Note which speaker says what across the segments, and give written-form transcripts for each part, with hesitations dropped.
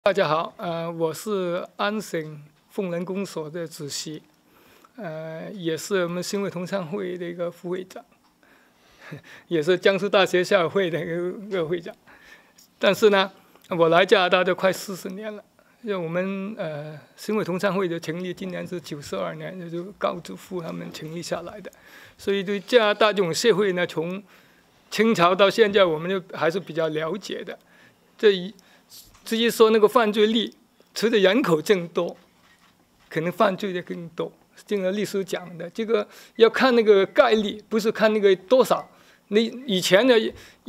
Speaker 1: 大家好，我是安省凤人公所的主席，也是我们新会同乡会的一个副会长，也是江苏大学校友会的一个会长。但是呢，我来加拿大都快40年了。因为我们新会同乡会的成立，今年是92年，也就高祖父他们成立下来的。所以对加拿大这种社会呢，从清朝到现在，我们就还是比较了解的。至于说那个犯罪率，随着人口增多，可能犯罪的更多。这个历史讲的，这个要看那个概率，不是看那个多少。你以前的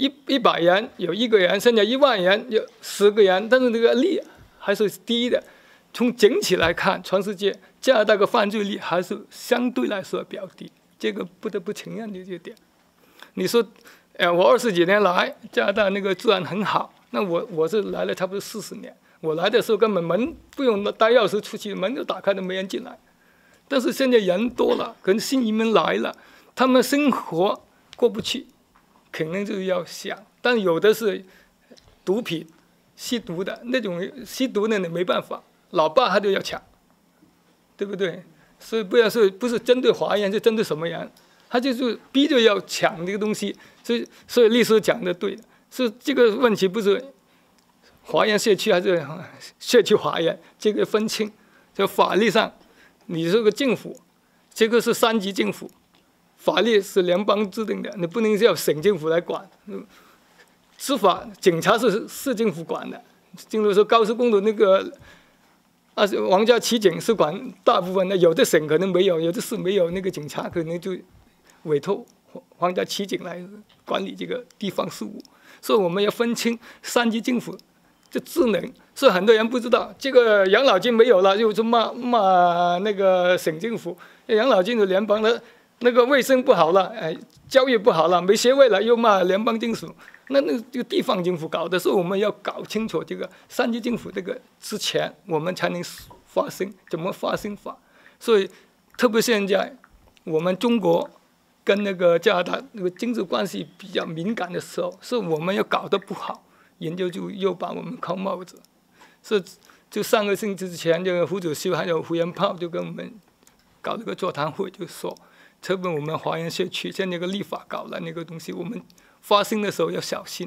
Speaker 1: 100人有1个人，现在1万人有10个人，但是那个率还是低的。从整体来看，全世界加拿大的犯罪率还是相对来说比较低，这个不得不承认的这点。你说，我20几年来，加拿大那个治安很好。那我是来了差不多40年，我来的时候根本门不用带钥匙出去，门都打开都没人进来。但是现在人多了，可能新移民来了，他们生活过不去，可能就要想。但有的是毒品、吸毒的那种，吸毒的你没办法，老爸他就要抢，对不对？所以不是针对华人，是针对什么人，他就是逼着要抢这个东西。所以历史讲的对的。是这个问题不是华人社区还是社区华人，这个分清。就法律上，你这个政府，这个是3级政府，法律是联邦制定的，你不能叫省政府来管。司法警察是市政府管的，正如说高速公路那个皇家骑警是管大部分的，有的省可能没有，有的市没有那个警察，可能就委托皇家骑警来管理这个地方事务。所以我们要分清3级政府的职能，所以很多人不知道这个养老金没有了，又是骂那个省政府，养老金是联邦的，那个卫生不好了，教育不好了，没学位了，又骂联邦政府，那这个地方政府搞的。所以我们要搞清楚这个3级政府这个之前，我们才能发声，怎么发声法。所以特别现在我们中国跟那个加拿大那个经济关系比较敏感的时候，是我们要搞得不好，人家就又把我们扣帽子。就上个星期之前，这个胡主席还有胡元炮就跟我们搞了个座谈会，就说，特别我们华人社区现在那个立法搞了那个东西，我们发声的时候要小心，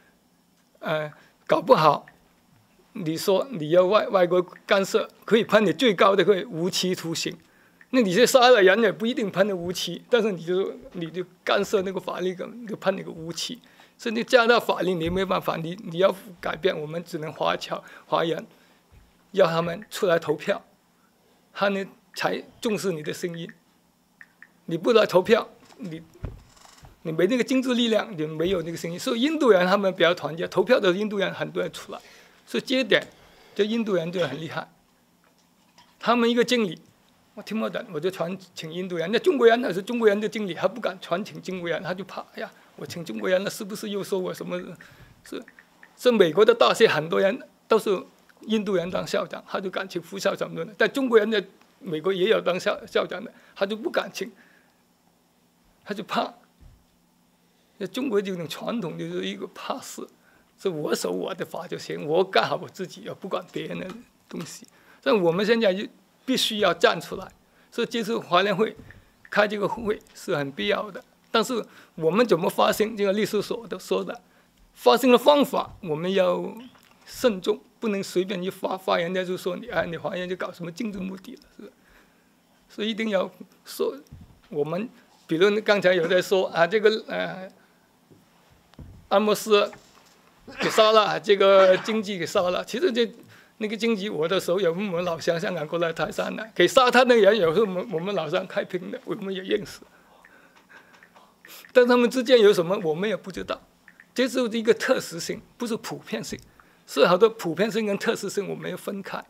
Speaker 1: 搞不好，你说你要外国干涉，可以判你最高的可以无期徒刑。那你这杀了人也不一定判的无期，但是你就干涉那个法律，就判那个无期。所以你加拿大法律你没办法，你要改变，我们只能华人要他们出来投票，他们才重视你的声音。你不来投票，你没那个经济力量，你没有那个声音。所以印度人他们比较团结，投票的印度人很多人出来，所以这一点，这印度人就很厉害。他们一个经理，我听不懂，我就传请印度人。那中国人那是中国人的经理，还不敢传请中国人，他就怕，哎呀，我请中国人了，是不是又说我什么？是美国的大学很多人都是印度人当校长，他就敢请副校长的。但中国人的美国也有当校长的，他就不敢请，他就怕。中国这种传统就是一个怕事，是我守我的法就行，我干好我自己，不管别人的东西。但我们现在就必须要站出来，所以这次华联会开这个会是很必要的。但是我们怎么发声，这个律师所都说的，发声的方法我们要慎重，不能随便一发言，人家就说你华人就搞什么政治目的了，是吧？所以一定要说，我们比如刚才有在说这个安莫斯给杀了，这个经济给杀了，其实那个经济，我的时候有我们老乡香港过来台山的，给杀他的人有时候我们老乡开屏的，我们也认识。但他们之间有什么，我们也不知道。这是一个特殊性，不是普遍性。是好多普遍性跟特殊性我们要分开。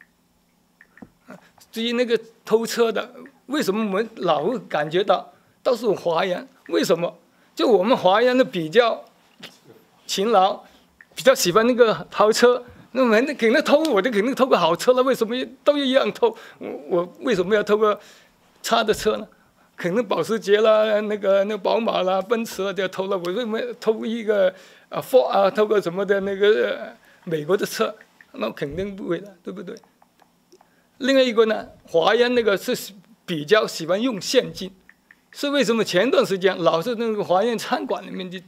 Speaker 1: 至于那个偷车的，为什么我们老会感觉到都是华人？为什么？就我们华人的比较勤劳，比较喜欢那个豪车。那么肯定偷，我就肯定偷个好车了。为什么都一样偷？我为什么要偷个差的车呢？肯定保时捷啦，那个宝马啦，奔驰啦，就要偷了。我为什么偷一个Ford 偷个什么的那个美国的车？ 那肯定不会的，对不对？另外一个呢，华人那个是比较喜欢用现金，是为什么？前段时间老是那个华人餐馆里面就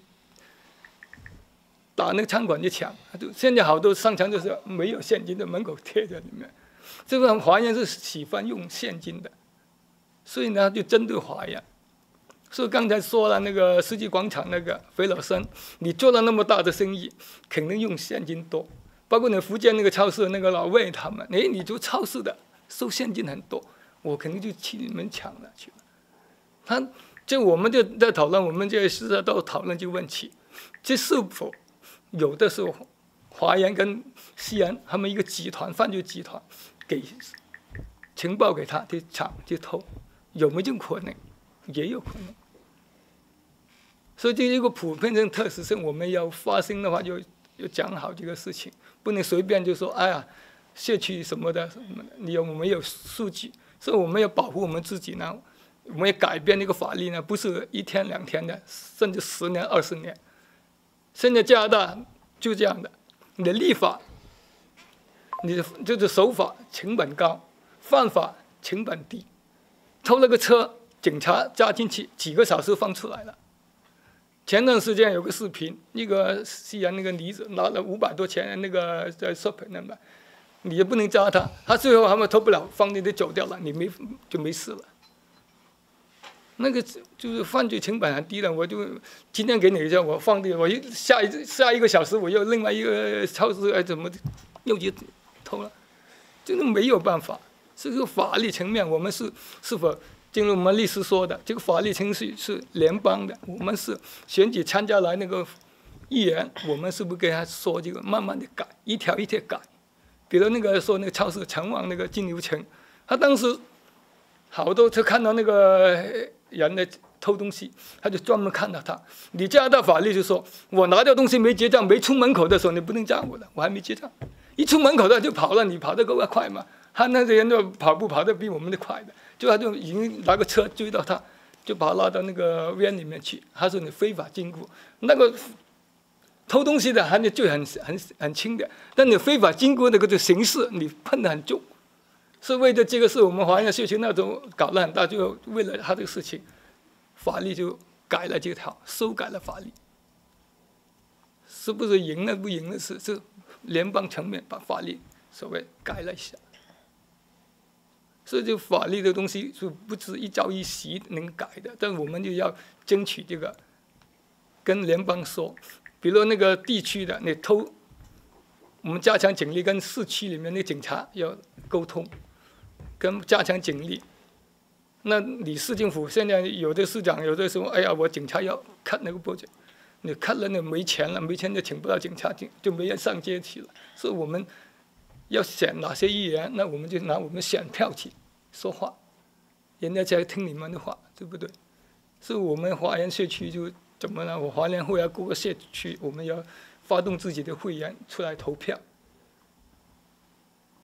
Speaker 1: 打那个餐馆去抢，现在好多商场就是没有现金的，门口贴在里面。这个华人是喜欢用现金的，所以呢就针对华人。所以刚才说了那个世纪广场那个肥佬生，你做了那么大的生意，肯定用现金多。包括你福建那个超市那个老魏他们，你做超市的收现金很多，我肯定就去你们抢了去了。我们就在讨论，我们这是都讨论这个问题，这是否有的时候华人跟西人他们一个集团犯罪集团给情报给他去抢去偷，有没有这种可能？也有可能。所以这一个普遍性特质性，我们要发生的话就讲好这个事情，不能随便就说哎呀社区什么的什么的，我们有数据，所以我们要保护我们自己呢。我们要改变这个法律呢，不是1天2天的，甚至10年20年。现在加拿大就这样的，你的立法，你的就是守法成本高，犯法成本低。偷了个车，警察加进去几个小时放出来了。前段时间有个视频，一个西人那个女子拿了500多钱那个在 shopping 那买，你也不能抓他，他最后他们偷不了，放进去走掉了，就没事了。那个就是犯罪成本很低的，我就今天给你一下，我放进，我下一个小时我又另外一个超市怎么又去偷了，这个没有办法。这个法律层面，我们是否正如我们律师说的，这个法律程序是联邦的，我们是选举参加来那个议员，我们是不是跟他说这个慢慢的改，一条一条改？比如那个说那个超市城旺那个金牛城，他当时好多就看到那个人的偷东西，他就专门看到他。你加拿大法律就说，我拿掉东西没结账，没出门口的时候你不能抓我的，我还没结账，一出门口的就跑了，你跑得够快吗？他那些人都跑得比我们的快的，他就已经拿个车追到他，就把他拉到那个院里面去。他说你非法禁锢，那个偷东西的还罪很轻的，但你非法禁锢那个就刑事你判得很重。是为了这个是我们华人社区那种搞了很大，就为了他这个事情，法律就改了这条，修改了法律。是不是赢了不赢了是联邦层面把法律所谓改了一下。所以这法律的东西是不是一朝一夕能改的？但我们就要争取这个，跟联邦说，比如那个地区的你偷，我们加强警力，跟市区里面的警察要沟通，跟加强警力。那你市政府现在有的市长有的说，哎呀，我警察要 cut 那个 budget， 你 cut 了那没钱了，没钱就请不到警察，就没人上街去了。所以我们要选哪些议员，那我们就拿我们选票去说话，人家才听你们的话，对不对？所以我们华人社区就怎么呢？我华人会要各个社区，我们要发动自己的会员出来投票。